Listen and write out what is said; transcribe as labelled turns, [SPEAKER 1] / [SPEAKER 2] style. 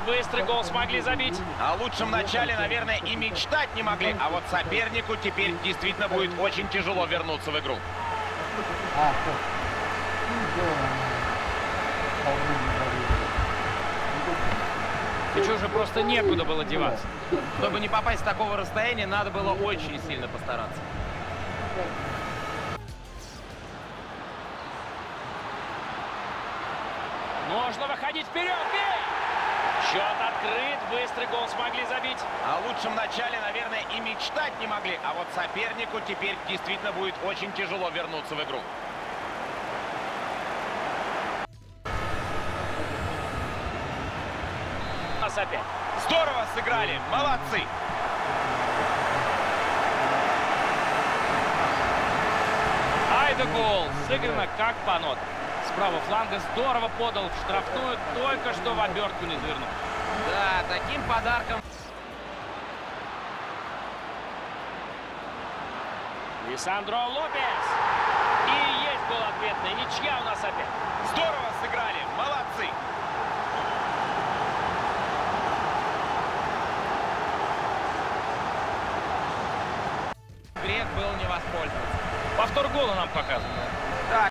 [SPEAKER 1] быстрый гол смогли забить.
[SPEAKER 2] О лучшем начале, наверное, и мечтать не могли. А вот сопернику теперь действительно будет очень тяжело вернуться в игру.
[SPEAKER 1] Мячу уже просто некуда было деваться.
[SPEAKER 2] Чтобы не попасть с такого расстояния, надо было очень сильно постараться.
[SPEAKER 1] Нужно выходить вперед. Счет открыт. Быстрый гол смогли забить.
[SPEAKER 2] О лучшем начале, наверное, и мечтать не могли. А вот сопернику теперь действительно будет очень тяжело вернуться в игру.
[SPEAKER 1] Опять.
[SPEAKER 2] Здорово сыграли. Молодцы.
[SPEAKER 1] Айда гол. Сыграно как по нотам. С правого фланга здорово подал в штрафную, только что в обертку не завернул.
[SPEAKER 2] Да, таким подарком.
[SPEAKER 1] Лиссандро Лопес. И есть гол ответный. Ничья у нас опять.
[SPEAKER 2] Здорово сыграли. Молодцы. Грех был не воспользоваться.
[SPEAKER 1] Повтор гола нам показывают.